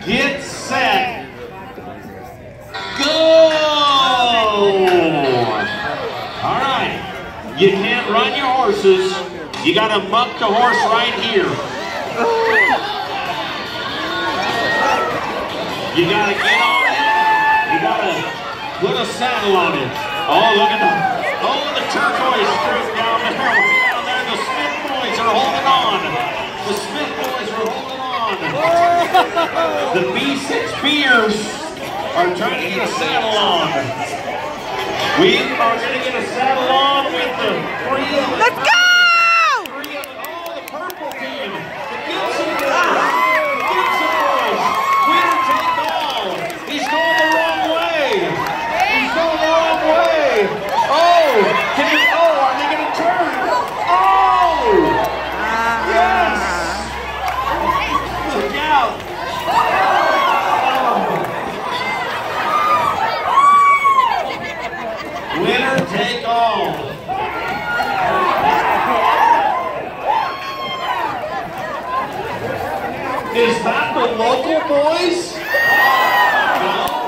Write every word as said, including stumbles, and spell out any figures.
Get set. Go! All right. You can't run your horses. You got to muck the horse right here. You got to get on it. You got to put a saddle on it. Oh, look at the, oh, the turquoise strip down there. Down there, the Smith boys are holding on. The Smith boys are holding on. The B six Beers are trying to get a saddle on. We are going to get a saddle on with the three of them. Let's go! Three of them. Oh, the purple team. The Gibson boys. The Gibson boys. Winner take all. He's going the wrong way. He's going the wrong way. Oh, can he, oh, are they going to turn? Oh! Yes! Look out. Winner take all. Is that the local boys? No.